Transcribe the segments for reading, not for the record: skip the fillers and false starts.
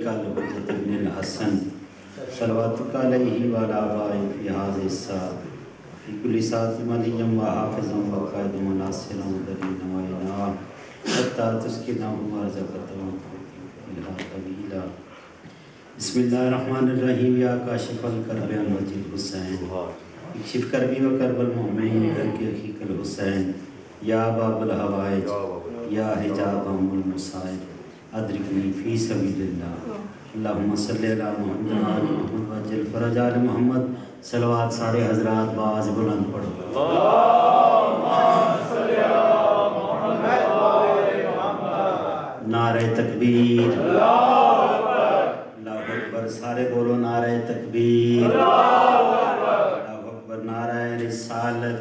الحجة بن الحسن صلواتك عليه وعلى آبائه في هذه الساعة في كل ساعة مليا وحافظا وقائدا وناصرا ودليلا وإنعاما حتى تسكنه ورزقته إلها طويلا. بسم الله الرحمن الرحيم. يا كاشف الكرب عن وجه الحسين اكشف كربي وكرب المؤمنين برك أخيك الحسين. يا باب الهوائج يا حجاب المصائب ادرکنی فی سبیل اللہ. اللہم صلی علی محمد وعلی محمد وعجل فرج آل محمد. صلوات سارے حضرات باز بلند پڑھو. اللہم صلی علی محمد وعلی محمد. نعرہ تکبیر اللہ اکبر. سارے بولو نعرہ تکبیر اللہ اکبر. نعرہ رسالت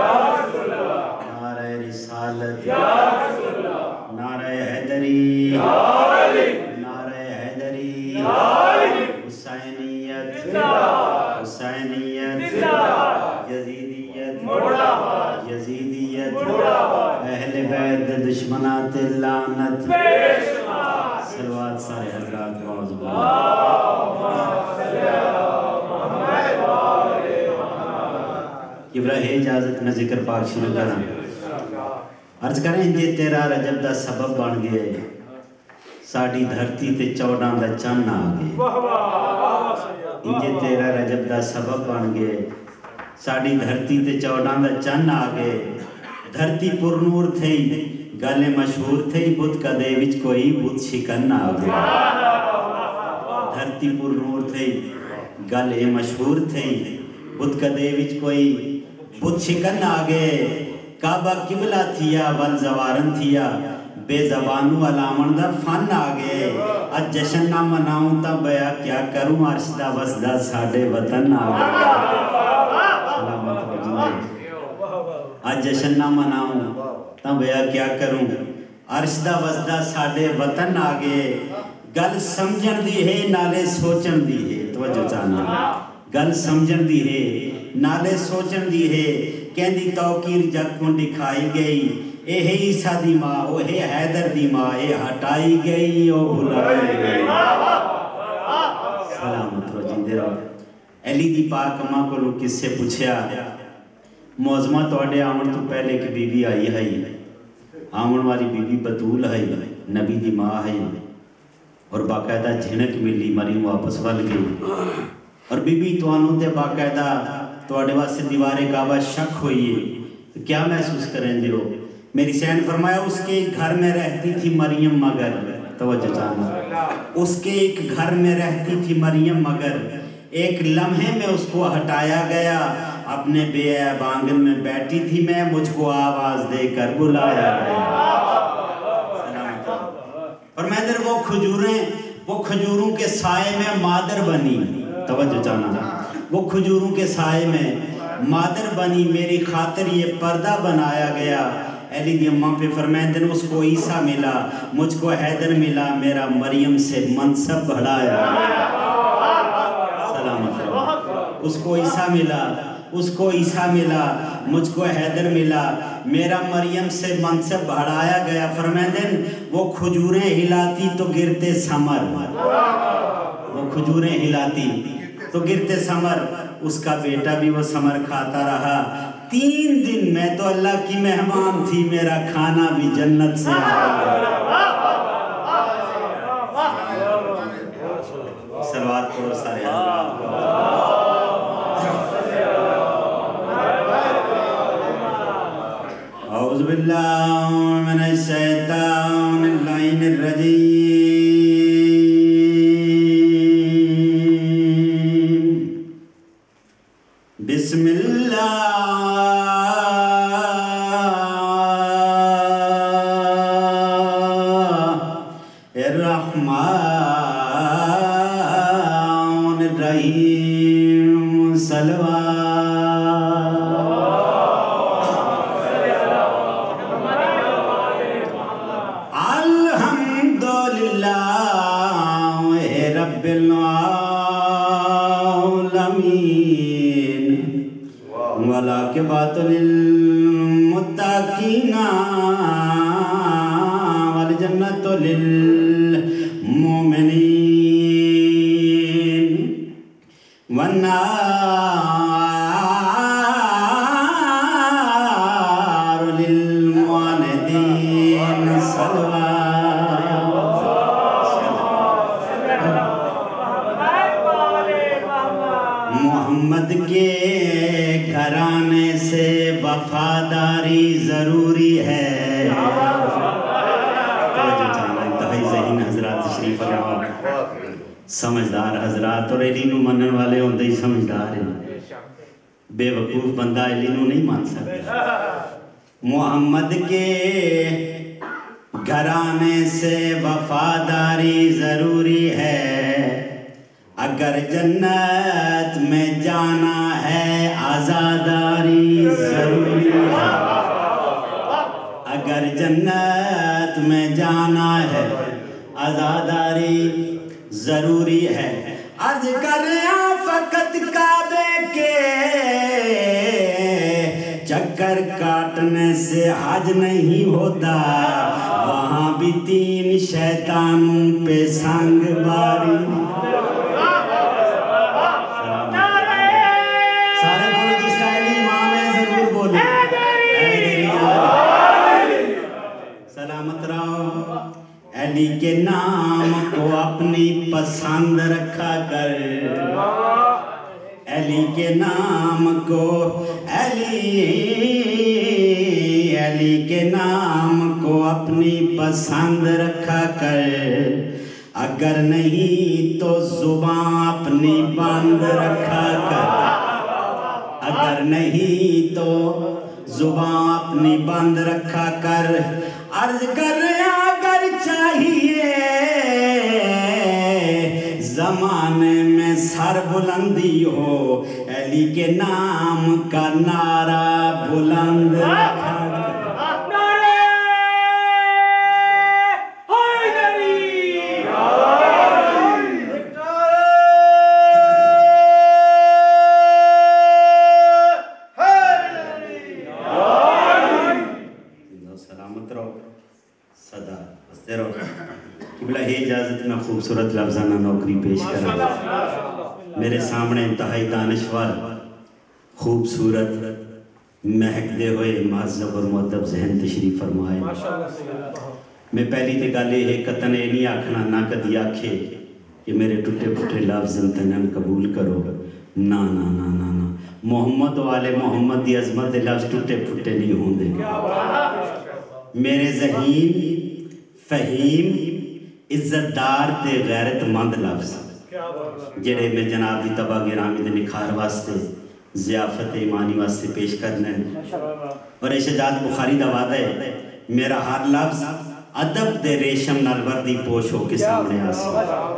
نعرہ رسالت نعرہ حیدری نعرہ حیدری حسینیت حسینیت یزیدیت یزیدیت اہل بیت دشمنات لعنت. صلوات سارے حضرات موضوع. ابراہیم اجازت میں ذکر پاک شروع کرنا. عرض کریں جے تیرا رجب دا سبب بن گئے ساڑی دھرتی تے 14 دا چند آ گئے. انجے تیرا رجب دا سبب بن گئے ساڑی دھرتی تے 14 دا چند آ گئے. دھرتی پر نور تھئی گالے مشہور تھئی بدھ کا دے وچ کوئی بدھ شکن آ گئے. دھرتی پر نور تھئی گالے مشہور تھئی بدھ کا دے وچ کوئی بدھ شکن آ گئے. کعبہ قبلہ تھیا ول زوارن تھیا بے زبانو علامن دا فن آ گئے. اج جشن نہ مناؤں تا بیا کیا کروں عرش دا وسدہ ساڑے وطن آ گئے. اج جشن نہ مناؤں تا بیا کیا کروں عرش دا وسدہ ساڑے وطن آ گئے. گل سمجھن دی ہے نالے سوچن دی ہے. توجہ چاہنا گل سمجھن دی ہے نالے سوچن دی ہے. کہندی توقیر جگ کو دکھائی گئی اے ہے عیسیٰ دی ماں او ہے حیدر دی ماں اے ہٹائی گئی او بھلائی گئی. سلامت رو جیندے رہو. علی دی پاک اماں کو لوگ کس سے پوچھیا موزمہ توڑے آمن تو پہلے کی بی بی آئی ہے آمن والی بی بی بطول ہے نبی دی ماں ہے اور باقاعدہ جھنک ملی مریم واپس ول گئی. اور بی بی توانوں تے باقاعدہ توڑے واسے دیوار کعبہ شک ہوئی ہے تو کیا محسوس کریں دے ہو. میری سین فرمایا اس کے ایک گھر میں رہتی تھی مریم مگر. توجہ چاہنا اس کے ایک گھر میں رہتی تھی مریم مگر ایک لمحے میں اس کو ہٹایا گیا. اپنے بے عیب آنگن میں بیٹھی تھی میں مجھ کو آواز دے کر بلایا گیا. اور میں در وہ کھجوروں کے سائے میں مادر بنی. توجہ چاہنا وہ کھجوروں کے سائے میں مادر بنی میری خاطر یہ پردہ بنایا گیا. علی دی اماں پہ فرمائیں دن اس کو عیسیٰ ملا مجھ کو حیدر ملا میرا مریم سے منصب بڑھایا. سلامت اس کو عیسیٰ ملا مجھ کو حیدر ملا میرا مریم سے منصب بڑھایا گیا. فرمائیں دن وہ کھجوریں ہلاتی تو گرتے ثمر وہ کھجوریں ہلاتی تو گرتے ثمر. اس کا بیٹا بھی وہ ثمر کھاتا رہا. 3 دن میں تو اللہ کی مہمان تھی میرا کھانا بھی جنت سے آیا. صلوات پڑھو سارے حضرات. اعوذ باللہ من الشیطان اللعین الرجیم. بسم اللہ الرحمن الرحیم. صلوات رب العالمین والعاقبۃ للمتقین والجنۃ للمؤمنین. والنار للمعاندين محمد کے گھرانے سے وفاداری ضروری ہے. انتہائی ذہین حضرات تشریف فرماؤ. سمجھدار حضرات اور علی نو منن والے ہوندے ہی سمجھدار ہیں. بے وقوف بندہ علی نو نہیں مان سکتا. محمد کے گھرانے سے وفاداری ضروری ہے. اگر جنت میں جانا ہے آزاداری ضروری ہے. اگر جنت میں جانا ہے آزاداری ضروری ہے. عرض کر رہا فقط کعبے کے چکر کاٹنے سے حج نہیں ہوتا. وہاں بھی 3 شیطانوں پہ سنگ باری. سارے بولو جس کا علی امام ہے ضرور بولو. سلامت رہو. علی کے نام کو اپنی پسند رکھا کر. علی کے نام کو علی کے نام کو اپنی پسند رکھا کر. اگر نہیں تو زبان اپنی بند رکھا کر. اگر نہیں تو زبان اپنی بند رکھا کر. عرض کر اگر چاہیے زمانے میں سر بلندی ہو علی کے نام کا نعرہ بلند رکھا کر. اجازت میں خوبصورت لفظانہ نوکری پیش کرا. میرے سامنے انتہائی دانشور خوبصورت مہکتے ہوئے مہذب اور مؤدب ذہن تشریف فرمائے. میں پہلی تے گل یہ قطن نہیں آکھنا نہ کدی آکھے کہ میرے ٹوٹے پھوٹے لفظ انتنن قبول کرو. نا نا نا نا نا. محمد والے محمد دی عظمت دے لفظ ٹوٹے پھوٹے نہیں ہوندے. میرے ذہین فہیم عزت دار تے غیرت مند لفظ جڑے میں جناب دی تباہ گرامی دے نکھار واسطے ضیافت ایمانی واسطے پیش کرنے. اور شجاعت بخاری دا وعدہ ہے میرا ہر لفظ ادب دے ریشم نال وردی پوش ہو کے سامنے آسا.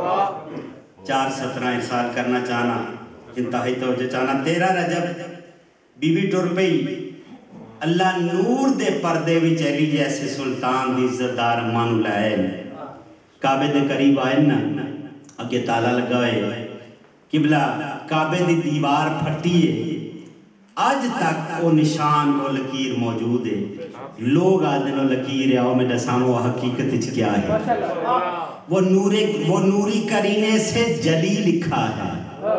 4 17 ارسال کرنا چاہنا انتہائی توجہ چاہنا. 13 رجب بی بی ٹر پئی اللہ نور دے پردے وچ علی جیسے سلطان دی عزت دار مان لائے. کعبے دے قریب آئے نا اگے تالا لگائے. قبلہ کعبے دی دیوار پھٹی ہے. آج تک وہ نشان وہ لکیر موجود ہے. لوگ آدھے نو لکیر ہے میں دساں وہ حقیقت کیا ہے. وہ نوری کرینے سے جلی لکھا ہے.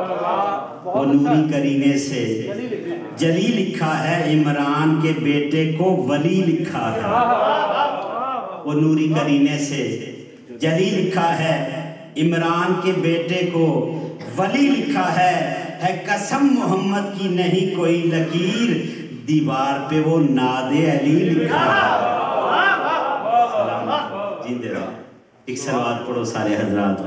وہ نوری کرینے سے جلی لکھا ہے. عمران کے بیٹے کو ولی لکھا ہے. وہ نوری کرینے سے جلی لکھا ہے. عمران کے بیٹے کو ولی لکھا ہے. قسم محمد کی نہیں کوئی لکیر دیوار پہ وہ ناد علی لکھا ہے. جیندے رہو. ایک سلوات پڑھو سارے حضرات.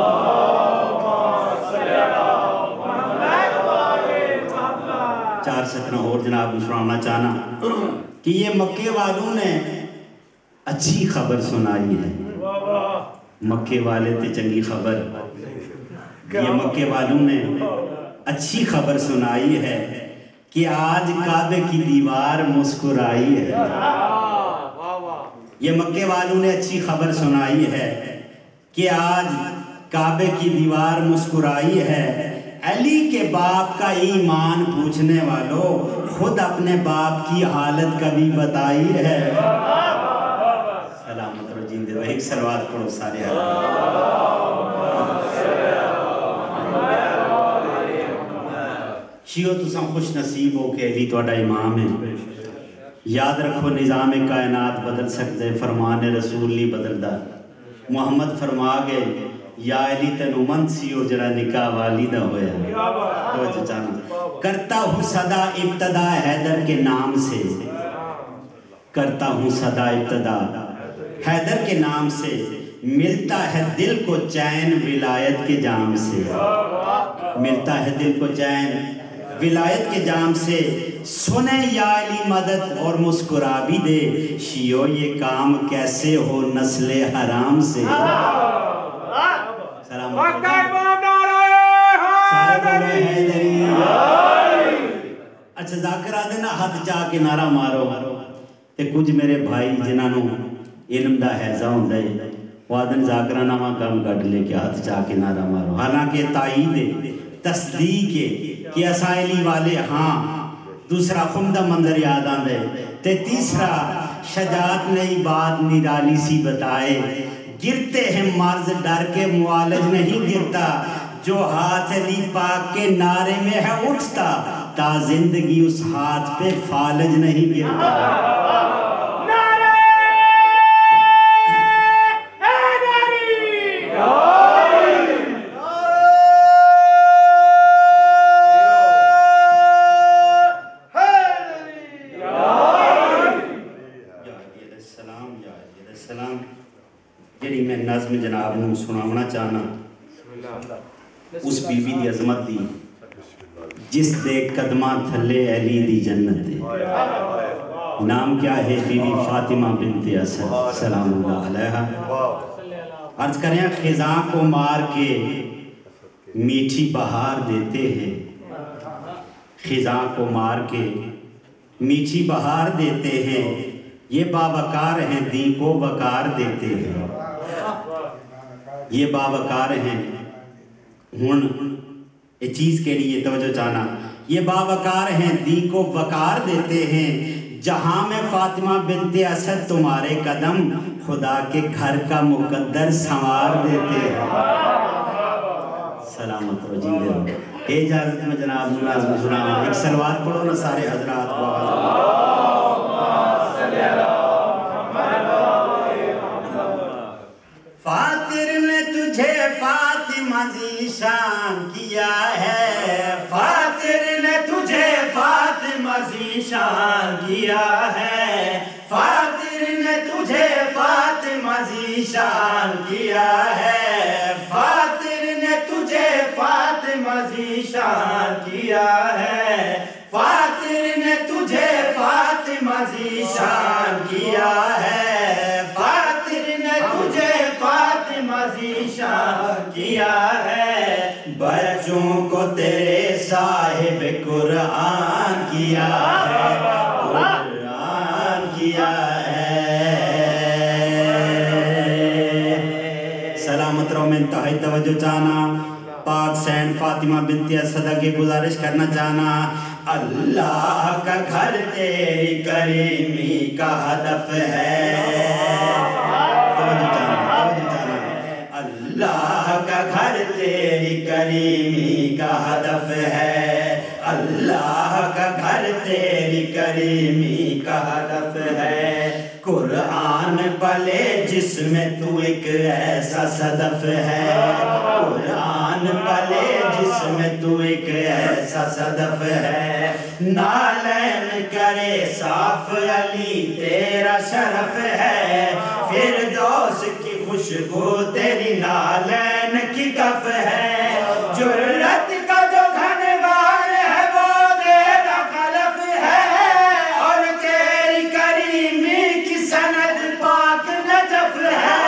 4 17 اور جناب سنانا چاہنا کہ یہ مکے والوں نے اچھی خبر سنائی ہے. مکے والے تے چنگی خبر. یہ مکے والوں نے اچھی خبر سنائی ہے کہ آج کعبے کی دیوار مسکرائی ہے. یہ مکے والوں نے اچھی خبر سنائی ہے کہ آج کعبے کی دیوار مسکرائی ہے. علی کے باپ کا ایمان پوچھنے والوں خود اپنے باپ کی حالت کبھی بتائی ہے. سلامت رو جیندے رہو. ایک سلوات پڑھو سارے شیو تساں خوش نصیب ہو کہ علی تہاڈا امام ہے. یاد رکھو نظام کائنات بدل سکتے فرمان رسول نہیں بدلدا. محمد فرما گئے یا علی تینو من سی ہو جڑا نکاح والی دا ہویا. توجہ چاہنا کرتا ہوں صدا ابتدا حیدر کے نام سے, کرتا ہوں صدا ابتدا حیدر کے نام سے, ملتا ہے دل کو چین ولایت کے جام سے, ملتا ہے دل کو چین ولایت کے جام سے. سنے یا علی مدد اور مسکرا بھی دے, شیو یہ کام کیسے ہو نسل حرام سے. سلام اچھا ذاکرہ دینا ہاتھ چاہ کے نعرہ مارو. تے کچھ میرے بھائی جنہاں نو علم دا حیضہ ہوں دے وادن ذاکرہ نامہ کام کٹ لے کے ہاتھ چاہ کے نعرہ مارو. حالانکہ تائید ہے, تصدیق ہے کہ اسائلی والے ہاں. دوسرا خمدہ منظر یاد آندے تے تیسرا شجاعت نئی بات نرالی سی بتائے. گرتے ہیں مرض ڈر کے معالج نہیں گرتا, جو ہاتھ علی پاک کے نعرے میں ہے اٹھتا, تا زندگی اس ہاتھ پہ فالج نہیں گرتا. جڑی میں نظم جناب نو سناونا چاہنا اس بی بی دی عظمت دی جس دے قدمہ تھلے علی دی جنت ہے. نام کیا ہے؟ بی بی فاطمہ بنت اسد سلام اللہ علیہا. عرض کریں خزاں کو مار کے میٹھی بہار دیتے ہیں, خزاں کو مار کے میٹھی بہار دیتے ہیں, یہ باوقار ہیں دین کو وقار دیتے ہیں, یہ باوقار ہیں. ہن یہ چیز کے لیے توجہ چاہنا, یہ باوقار ہیں دین کو وقار دیتے ہیں, جہاں میں فاطمہ بنت اسد تمہارے قدم خدا کے گھر کا مقدر سنوار دیتے ہیں. سلامت رو جی دے رہو. اجازت میں جناب نظم سناؤں, ایک سلوات پڑھو نا سارے حضرات کو. فاتر نے تجھے فاطمہ ذیشان کیا ہے, فاتر نے تجھے فاطمہ ذیشان کیا ہے, فاتر نے تجھے فاطمہ ذیشان کیا ہے, فاتر نے تجھے فاطمہ ذیشان کیا ہے, فاتر نے تجھے فاطمہ ذیشان کیا ہے, فاتر نے تجھے فاطمہ ذیشان کیا ہے, بچوں کو تیرے صاحب قرآن کیا ہے, قرآن کیا ہے. سلامت رہو. میں انتہائی توجہ چاہنا پاک سینڈ فاطمہ بنت اسد کی گزارش کرنا چاہنا. اللہ کا گھر تیری کریمی کا ہدف ہے, اللہ کا گھر تیری کریمی کا ہدف ہے, اللہ کا گھر تیری کریمی کا ہدف ہے. قرآن پلے جس میں تو ایک ایسا صدف ہے, قرآن پلے جس میں تو ایک ایسا صدف ہے. نالین کرے صاف علی تیرا شرف ہے, فردوس کی خوشبو تیری نالین کی کف ہے. جرت کا جو گھنوار ہے وہ تیرا خلف ہے, اور تیری کریمی کی سند پاک نجف ہے.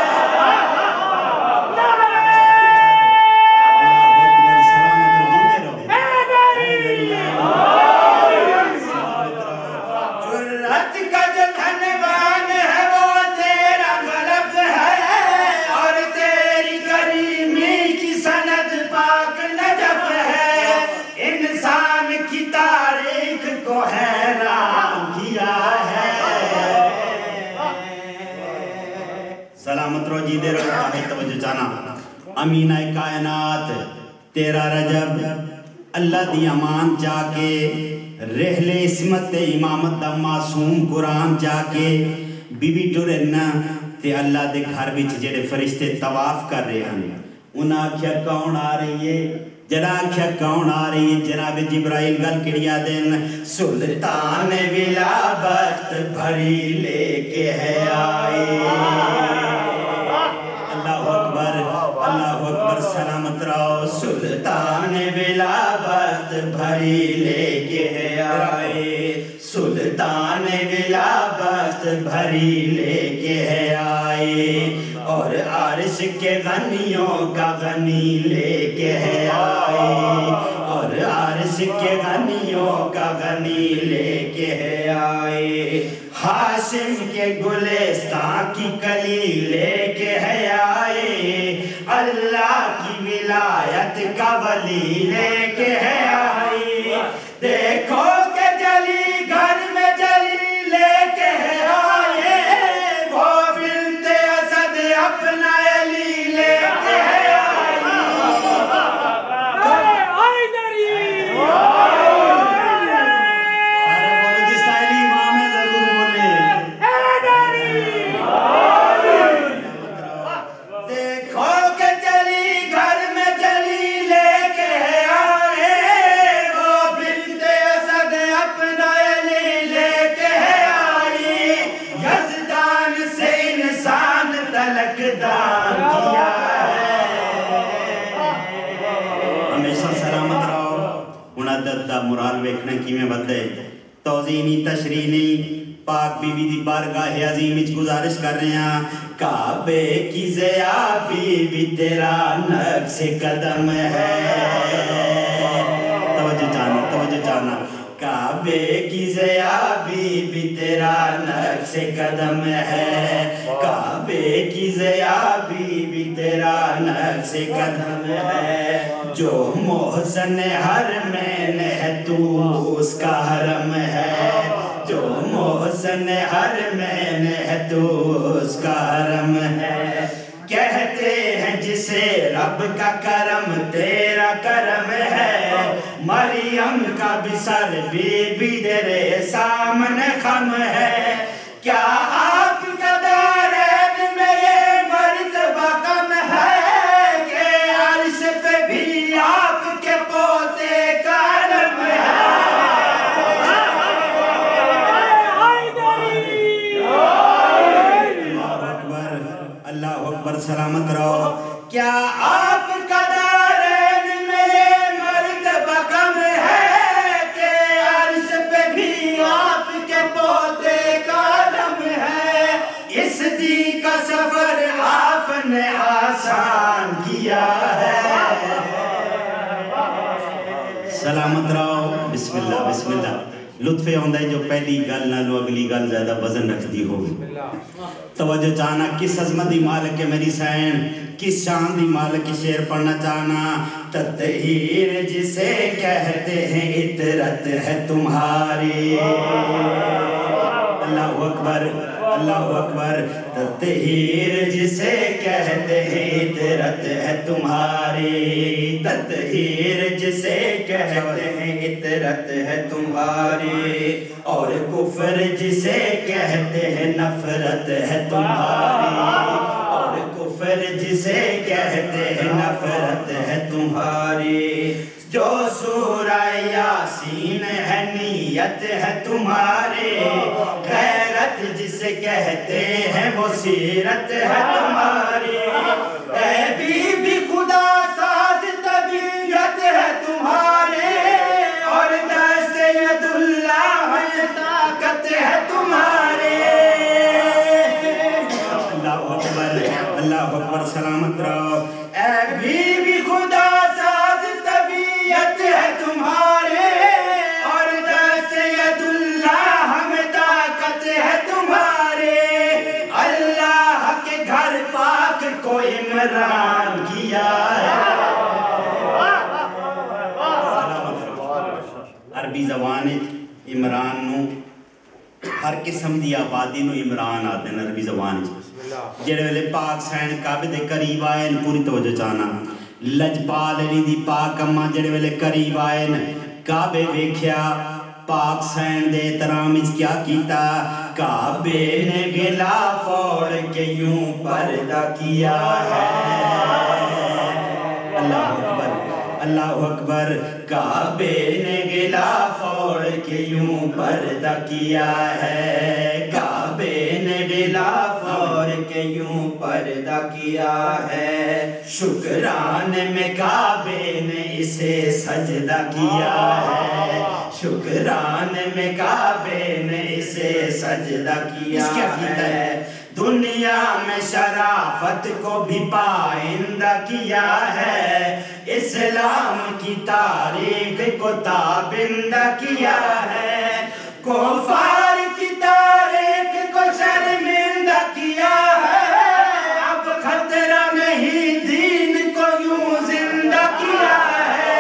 سلامت رو جی دے رو توجہ چانا. امینہ کائنات تیرا رجب اللہ دی امان جا کے رحل اسمت امامت دا معصوم قرآن جا کے بی بی ٹورنا تے اللہ دے گھر وچ جڑے فرشتے طواف کر رہے ہیں انہاں آکھیا کون آ رہی ہے جڑا آکھیا کون آ رہی ہے جناب جبرائیل گل کڑیا دین سلطان ولابت بھری لے کے ہے آئے اللہ اکبر سلامت رہو سلطان ولابت بھری لے کے ہے آئے سلطان ولابت بھری لے کے ہے آئے اور عرش کے غنیوں کا غنی لے کے ہے آئے اور عرش کے غنیوں کا غنی لے کے ہے آئے ہاشم کے گلستان کی کلی لے کے ہے آئے اللہ کی ولایت کا ولی لے کے ہے آئے دیکھو کہ جلی گھر میں جلی لے کے ہے آئے وہ بنت اسد اپنا علی لے کے ہے مرال ویکھنا کی میں بدے توضیحی تشریحی پاک بی بی دی بارگاہ عظیم وچ گزارش کر رہے ہیں کعبے کی ضیاء بی بی تیرا نقش قدم ہے توجہ جانا کعبے کی ضیاء بی بی تیرا نقش قدم ہے کعبے کی ضیاء بی بی تیرا نقش قدم ہے جو محسن حرمین ہے تو اس کا حرم ہے جو محسن حرمین ہے تو اس کا حرم ہے کہتے ہیں جسے رب کا کرم تیرا کرم ہے مریم کا بھی سر بی بی تیرے سامنے خم ہے کیا آپ کا دارین میں یہ مرتبہ کم ہے کہ عرش پہ بھی آپ کے پوتے کا علم ہے اللہ اکبر سلامت رہو کیا آپ کا دارین میں یہ مرتبہ کم ہے کہ عرش پہ بھی آپ کے پوتے کا علم ہے اس دی کا سفر آپ نے آسان کیا ہے سلامت رہو بسم اللہ لطفے ہوندہ ہے جو پہلی گل نہ لو اگلی گل زیادہ وزن رکھ دی ہوگی توجہ چاہنا کس عظمتی مالک میری سین کس شان دی مالک کی شعر پڑھنا چاہنا تطہیر جسے کہتے ہیں اطرت ہے تمہاری اللہ اکبر تطہیر جسے کہتے ہیں اطرت ہے تمہاری تطہیر جسے کہتے ہیں اطرت ہے تمہاری اور کفر جسے کہتے ہیں نفرت ہے تمہاری اور کفر جسے کہتے ہیں نفرت ہے تمہاری جو سورہ یاسین ہے نیت ہے تمہاری غیرت جسے کہتے ہیں وہ سیرت ہے تمہاری اے بی بی خدا ساز طبیعت ہے تمہاری اور دست ید اللہ طاقت ہے تمہاری اللہ اکبر سلامت رہو اے بی بی خدا ساز طبیعت ہے تمہاری اور دست ید اللہ میں طاقت ہے تمہاری اللہ کے گھر پاک کو عمران کیا ہے عربی زبان عمران نو ہر قسم دی آبادی نو عمران آتے ہیں عربی زبان جڑے ویلے پاک سین کعبے دے قریب آئے پوری توجہ چاہنا لجپال علی دی پاک اماں جڑے ویلے قریب آئے کعبے ویکھیا پاک سین دے احترام اس کیا کیتا کعبے نے غلاف اوڑ کے یوں پردہ کیا ہے اللہ اکبر اللہ اکبر کعبے نے غلاف اوڑ کے یوں پردہ کیا ہے کعبے نے غلاف اوڑ کے یوں پردہ کیا ہے شکران میں کعبے نے اسے سجدہ کیا ہے شکران میں کعبے نے اسے سجدہ کیا ہے دنیا میں شرافت کو بھی پائندہ کیا ہے اسلام کی تاریخ کو تابندہ کیا ہے کفار کی تاریخ کو شرمندہ کیا ہے اب خطرہ نہیں دین کو یوں زندہ کیا ہے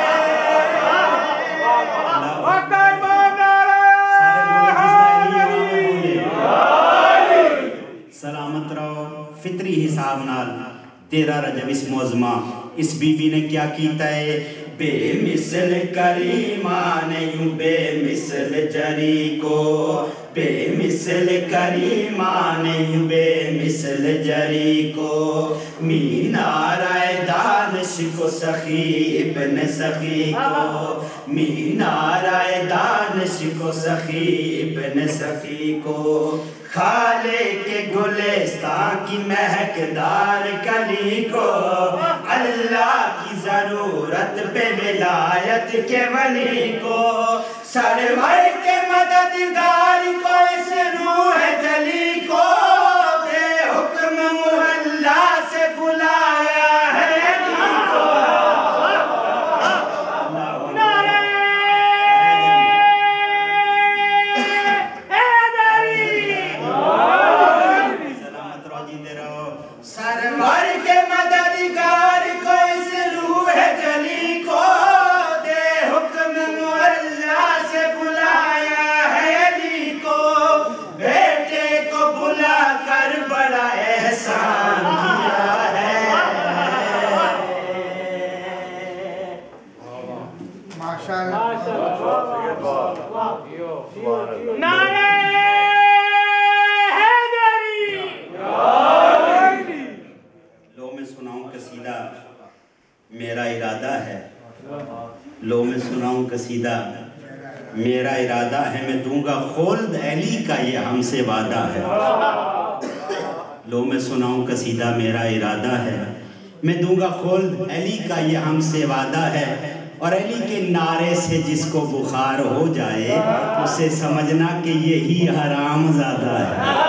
سلامت رہو فطری حساب نال 13 رجب اس موزمہ اس بی بی نے کیا کیتا ہے بے مثل کریمان یوں بے مثل جری کو بے مثل کریمان یوں بے مثل جری کو مینارہ دانش کو سخی ابن سخی کو مینارہ دانش کو سخی ابن سخی کو خالق کے گلستان کی مہکدار کلی کو اللہ کی ضرورت پہ ولایت کے ولی کو سرور کے مددگار کو اس روح جلی کو بے حکم اللہ سے بلایا ہے علی کو سرور کے مددگار کو اس روح جلی کو دے حکم اللہ سے بلایا ہے علی کو بیٹے کو بلا کر بڑا احسان کیا ہے نعرہ میرا ارادہ ہے لو میں سناؤں قصیدہ میرا ارادہ ہے میں دوں گا خلد علی کا یہ ہم سے وعدہ ہے لو میں سناؤں قصیدہ میرا ارادہ ہے میں دوں گا خلد علی کا یہ ہم سے وعدہ ہے اور علی کے نعرے سے جس کو بخار ہو جائے اسے سمجھنا کہ یہی حرام زادہ ہے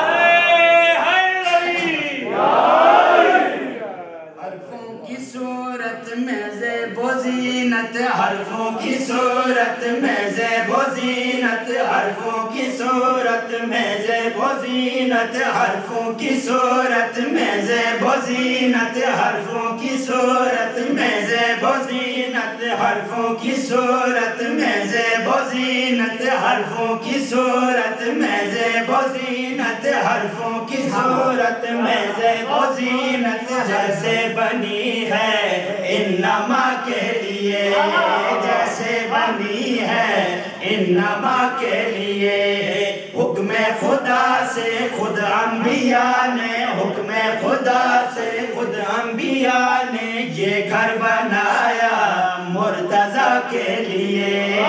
حرفوں کی صورت میں زیب و زینت حرفوں کی صورت میں زیب و زینت حرفوں کی صورت میں زیب و زینت حرفوں کی صورت میں زیب و زینت حرفوں کی صورت میں زیب و زینت حرفوں کی صورت میں زیب و زینت حرفوں کی صورت میں زیب و زینت جیسے بنی ہے انما کے لیے جیسے بنی ہے انما کے لیے حکم خدا سے خود انبیاء نے حکم خدا سے خود انبیاء نے یہ گھر بنایا مرتضیٰ کے لیے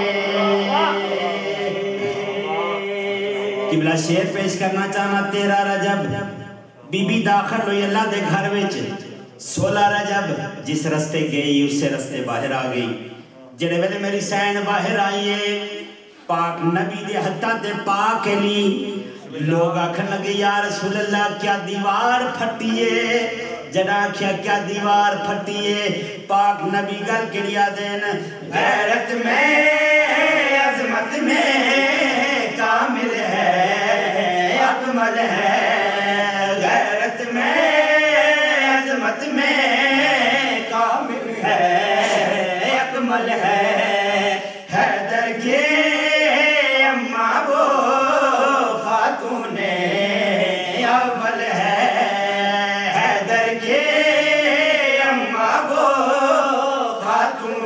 قبلہ شعر پیش کرنا چاہنا 13 رجب بی بی داخل ہوئی اللہ دے گھر وچ 16 رجب جس رستے گئی اس سے رستے باہر آ گئی جڑے ویلے میری سین باہر آئیے پاک نبی دے ہتھاں تے پاک علی لوگ آکھن لگے یا رسول اللہ کیا دیوار پھٹیے جڑا کیا دیوار پھٹیے پاک نبی گل کڑیا دین غیرت میں عظمت میں کامل ہے اکمل ہے غیرت میں عظمت میں کامل ہے اکمل ہے حیدر کے اماں وہ خاتون اول ہے حیدر کے اماں وہ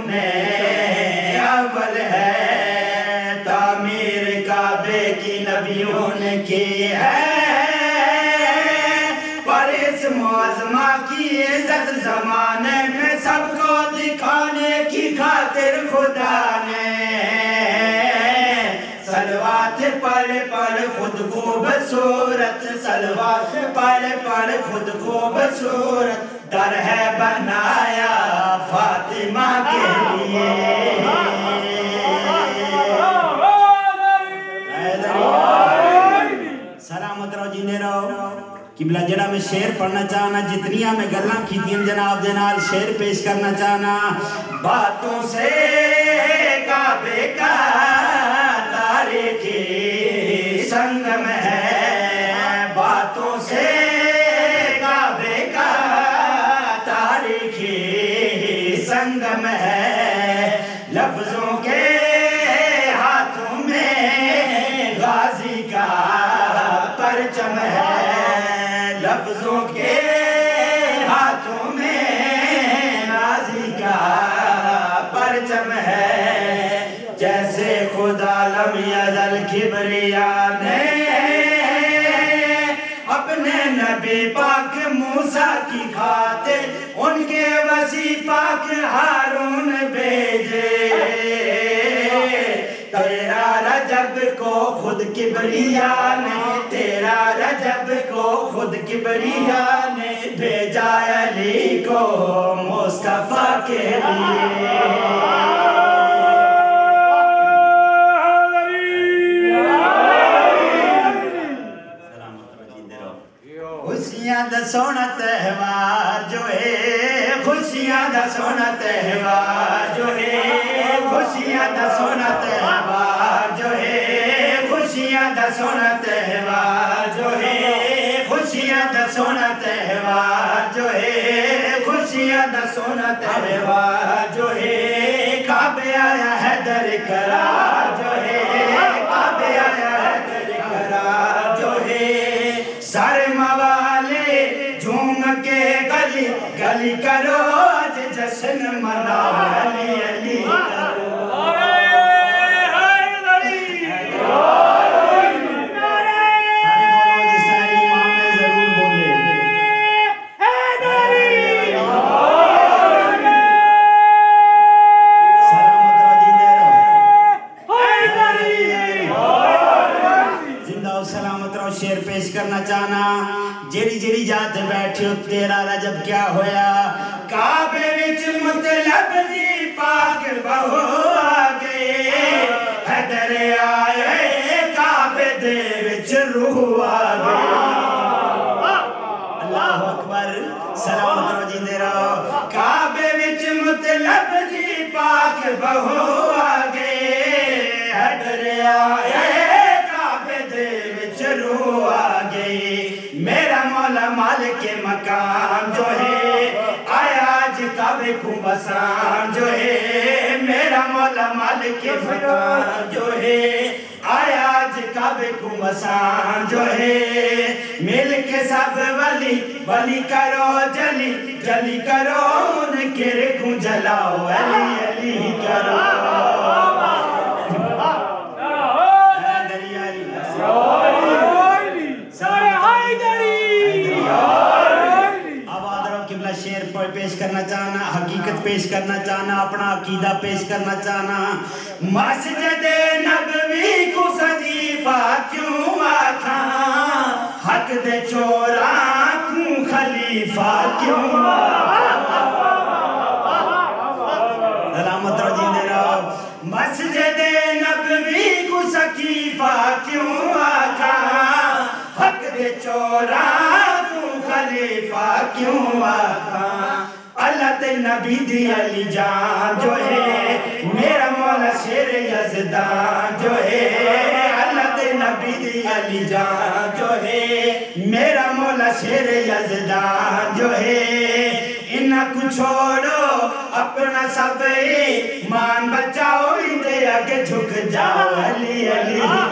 میں اول ہے، تعمیر کعبے کی نبیوں نے کی ہے، پر اس معظمہ کی عزت زمانے میں سب کو دکھانے کی خاطر خدا نے صلوات پڑھ پڑھ خود خوبصورت، صلوات پڑھ پڑھ خود خوبصورت در ہے بنایا فاطمہ کے لیے۔ سلامت رہو جیندے رہو۔ قبلہ جڑا میں شعر پڑھنا چاہنا، جتنیاں میں گلاں کیتیں جناب دے نال شعر پیش کرنا چاہنا۔ باتوں سے کعبے کا تاریخی سنگم ہے، باتوں سے کعبے کا تاریخی سنگم ہے، لفظوں کے ہاتھوں میں غازی کا پرچم ہے، لفظوں کے ہاتھوں میں غازی کا پرچم ہے، جیسے خدا لم یزل کبریاء نے اپنے نبی پاک موسیٰ کی خاطر ان کے وسیع پاک ہارون بھیجے، تیرا رجب کو خود کبریاء نے، تیرا رجب کو خود کبریاء نے بھیجا علی کو مصطفیٰ کے لیے۔ خوشیاں دا سونا تہوار جو ہے، خوشیاں دا سونا تہوار جو ہے، خوشیاں دا سونا تہوار جو ہے، خوشیاں دا سونا تہوار جو ہے، خوشیاں دا سونا تہوار جو ہے، خوشیاں دا سونا تہوار جو ہے، کعبے آیا ہے در قرار جو ہے، کعبے آیا ہے در قرار جو ہے، سارے موالے جھوم کے گلی گلی کرو آج جشن مناؤ، علی علی کرو۔ شعر پیش کرنا چاہنا، جیڑی جیڑی جات بیٹھے ہو تیرا رجب کیا ہویا، کعبے وچ مطلب دی پاک بہو آگئے، حیدر آئے کعبے دے وچ روح آگئے۔ اللہ اکبر، سلامت رو جیندے رہو۔ کعبے وچ مطلب دی پاک بہو آگئے، حیدر آئے روح آگئی، میرا مولا مالک مقام جو ہے، آیا آج کعبے کو بسان جو ہے، میرا مولا مالک مقام جو ہے، آیا آج کعبے کو بسان جو ہے، مل کے سب ولی ولی کرو جلی جلی کرو، ان کے رکھوں جلاؤ، علی علی کرو۔ پیش کرنا چاہنا، حقیقت پیش کرنا چاہنا، اپنا عقیدہ پیش کرنا چاہنا۔ مسجد نبوی کو صدیفہ کیوں آکھاں، حق دے چوراں کو خلیفہ کیوں آکھاں۔ سلامت رو جیندے رہو۔ مسجد نبوی کو صدیفہ کیوں آکھاں، حق دے چوراں کو خلیفہ کیوں آکھاں۔ اللہ تے نبی دی علی جان جو ہے، میرا مولا شیر یزدان جو ہے، اللہ تے نبی دی علی جان جو ہے، میرا مولا شیر یزدان جو ہے، انہاں کو چھوڑو اپنا سب ایمان بچاؤ، اندے آگے جھک جاؤ، علی علی